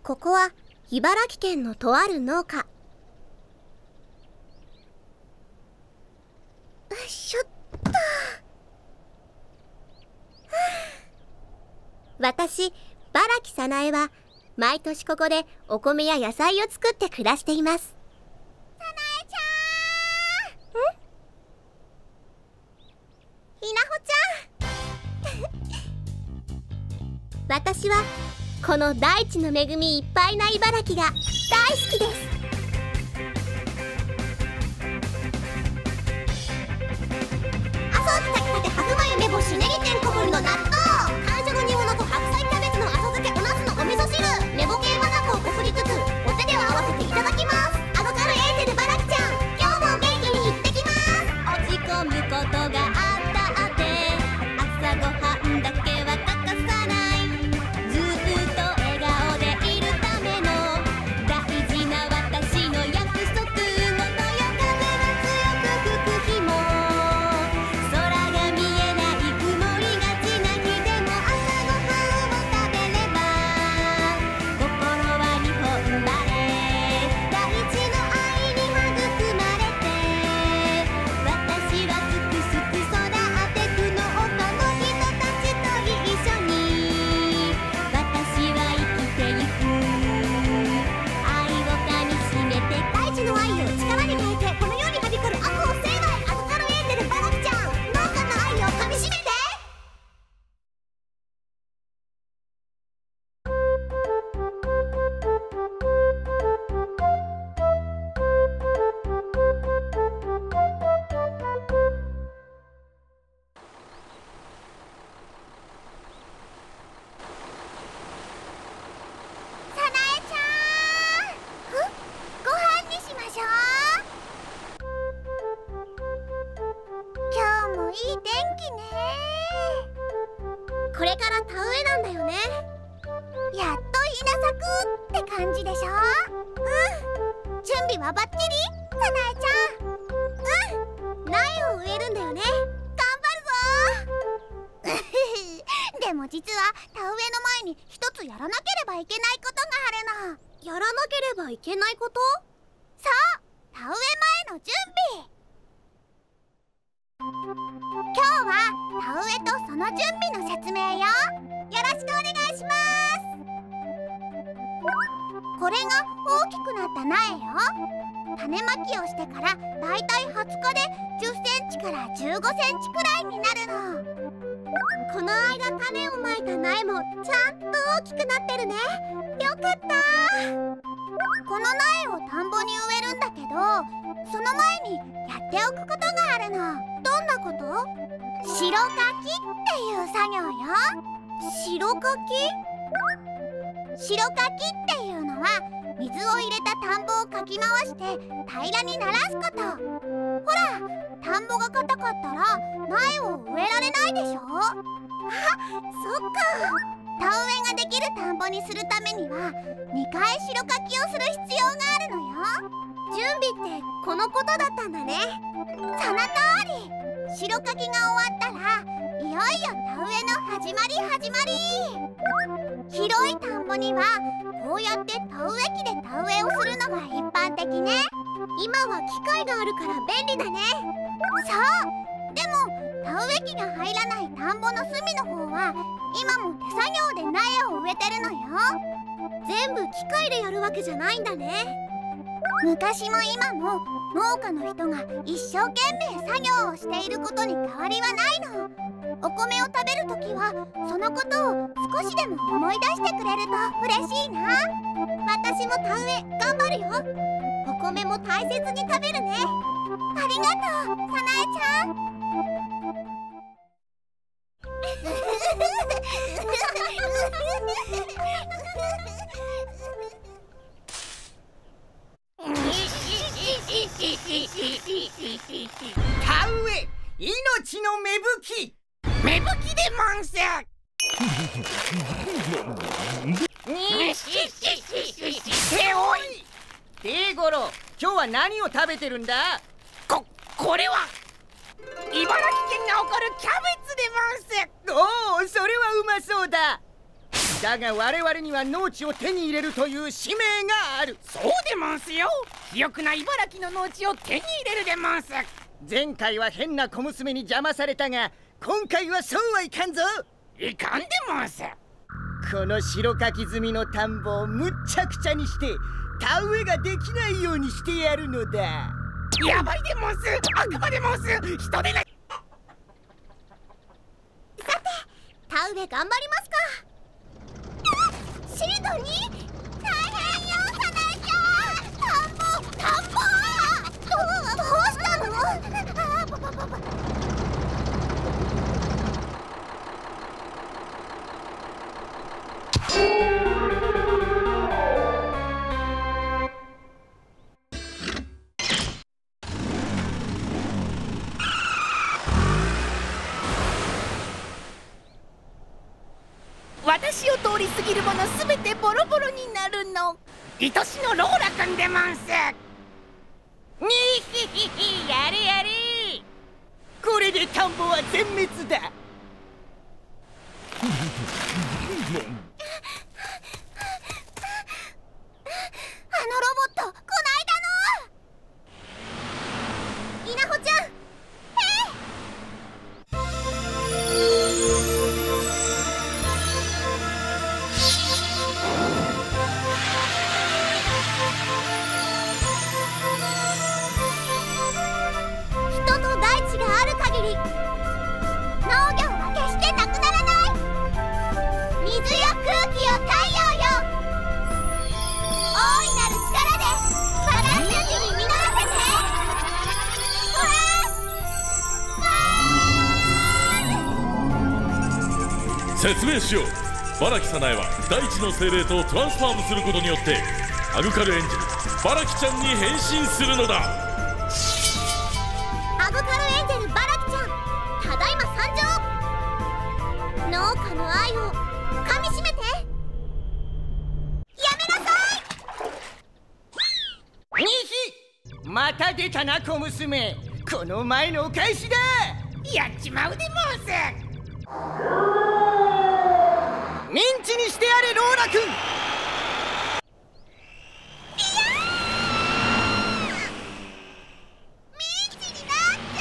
ここは茨城県のとある農家。よいしょっと。私、荒木早苗は毎年ここでお米や野菜を作って暮らしています。早苗ちゃん。ひなほちゃん。私はこの大地の恵みいっぱいな茨城が大好きです。阿蘇炊きたて白米梅干しネギてんこ盛りの納豆、感謝の煮物と白菜キャベツの浅漬けおなすのお味噌汁、寝ぼけマナコをこすりつつお手では合わせていただきます。アドカルエーテルバラキちゃん、今日も元気に行ってきます。落ち込むことがあったって朝ごはんだけは欠かさない、ずっと笑顔でいるための大事な私の約束、のどよ風が強く吹く日も空が見えない曇りがちな日でも朝ごはんを食べれば心は日本晴れ、大地の愛に育まれて私はすくすく育ってく農家の人たちと一緒に私は生きてゆく、愛をかみしめて大地の愛を力に変えてこの世にはびこる悪を成敗、アドカルエーテルバラキちゃん、農家の愛をかみしめて。早苗ちゃん、ご飯にしましょう。今日もいい天気ね。これから田植えなんだよね。やっと稲作って感じでしょ。準備はバッチリ、早苗ちゃん。苗を植えるんだよね。頑張るぞ。でも実は田植えの前に一つやらなければいけないことがあるの。やらなければいけないこと？そう、田植え前の準備。今日は田植えとその準備の説明よ。よろしくお願いします。これが大きくなった苗よ。種まきをしてからだいたい20日で10センチから15センチくらいになるの。この間種をまいた苗もちゃんと大きくなってるね。よかった。この苗を田んぼに植えるんだけど、その前にやっておくことがあるの。どんなこと？代かきっていう作業よ。代かき？代かきっていうのは水を入れた田んぼをかき回して平らにならすこと。ほら、田んぼが硬かったら苗を植えられないでしょ。あ、そっか。田植えができる田んぼにするためには2回代かきをする必要があるのよ。準備ってこのことだったんだね。その通り。代かきが終わったらいよいよ田植えの始まり。広い田んぼにはこうやって田植え機で田植えをするのが一般的ね。今は機械があるから便利だね。そう。でも田植え機が入らない田んぼの隅の方は今も手作業で苗を植えてるのよ。全部機械でやるわけじゃないんだね。昔も今も農家の人が一生懸命作業をしていることに変わりはないの。お米を食べるときはそのことを少しでも思い出してくれると嬉しいな。私も田植え頑張るよ。お米も大切に食べるね。ありがとう、早苗ちゃん。 田植え、命の芽吹き。芽吹きでもんす。おい、デーゴロ、今日は何を食べてるんだ？これは茨城県が誇るキャベツでもんす。おお、それはうまそうだ。 だが我々には農地を手に入れるという使命がある。 そうでもんすよ。肥沃な茨城の農地を手に入れるでもんす。 前回は変な小娘に邪魔されたが、今回はそうはいかんぞ。 いかんでもんす。 この白かき済みの田んぼをむっちゃくちゃにして田植えができないようにしてやるのだ。 やばいでもんす。悪魔でもんす。人でない。 さて、田植え頑張りますか。シードに大変よ、サナエちゃん。田んぼどうしたの？ 私を通り過ぎるものすべてボロボロになるの。愛しのローラくんでもんす。 にひひひ、やれやれ。これで田んぼは全滅だ。 あのロボット、こないだの。稲穂ちゃん、人と大地がある限り農業は決してなくならない。水よ空気よ太陽よ、大いなる力でバランスに実らせて。 説明しよう。荒木早苗は大地の精霊とトランスファームすることによってアグカルエンジェル荒木ちゃんに変身するのだ。 アグカルエンジェルバラキちゃん、ただいま参上。農家の愛をかみしめて。やめなさい。 にひ、また出たな小娘。この前のお返しだ。 やっちまうでもんす。 ミンチにしてやれローラ君。 ミンチになっちゃ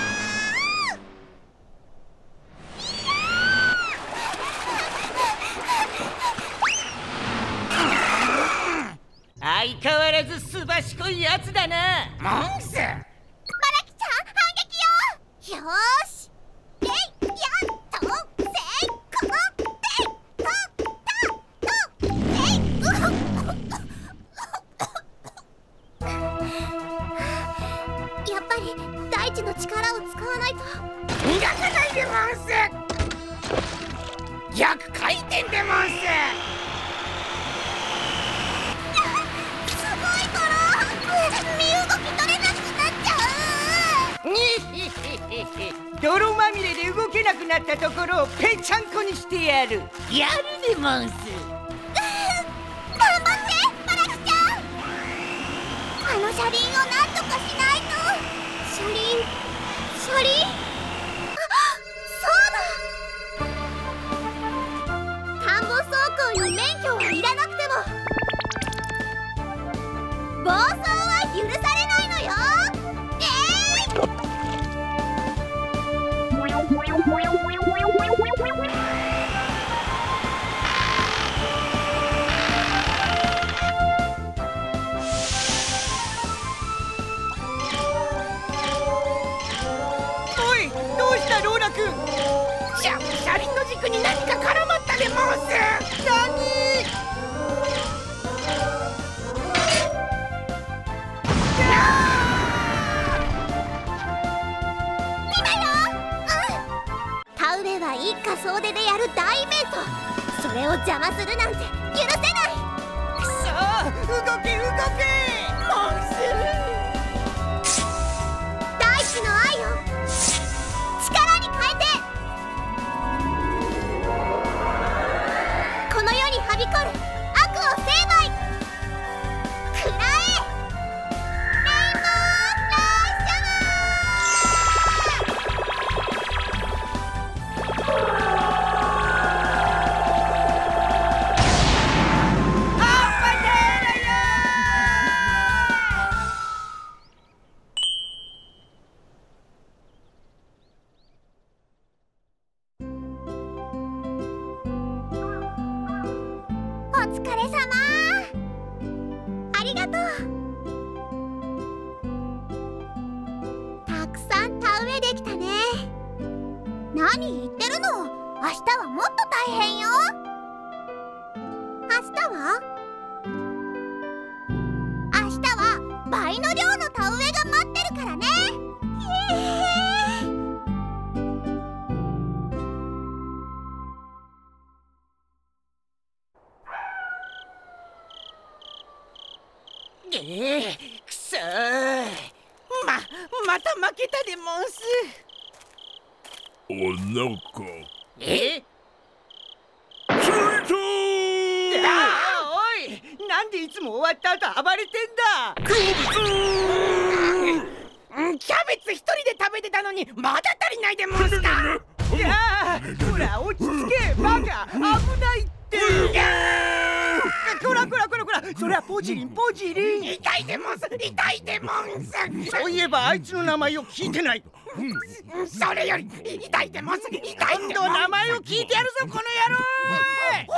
う。相変わらずすばしこいやつだな。 もんす。 バラキちゃん、反撃よ。よーし、えいやっとせいこのてとたとえい。やっぱり大地の力を使わないと。 逃がさないでもんす。逆回転でもんす。 すごいから身動き取れなくなっちゃう。 にひひひひ、泥まみれで動けなくなったところをぺちゃんこにしてやる。 やるでもんす。 頑張ってバラキちゃん。あの車輪をなんとかしないと。車輪そうだ。田んぼ走行に免許はいらなくても暴走は許されないのよ。 おい、どうしたローラ君。 車輪の軸に何か絡まったでもんす。 何？ 田植えは一家総出でやる大イベント。それを邪魔するなんて許せない。 くそー、動け動け。 もんす。 大地の愛を力に変えて。この世にはびこる悪を成敗。くらえレインボーライシャワー。 疲れ様。ありがとう。たくさん田植えできたね。何言ってるの。明日はもっと大変よ。明日は倍の量の田植えが待ってるからね。 くそー。 また負けたでモンス。 おなかえ？おい、なんでいつも終わった後暴れてんだ。 キャベツ一人で食べてたのにまだ足りないでモンスか。 いやー、ほら落ち着けバカ、危ないって。こら、それはポジリン。 痛いでモンス。 そういえばあいつの名前を聞いてない。 それより痛いでモンス。 今度名前を聞いてやるぞこの野郎。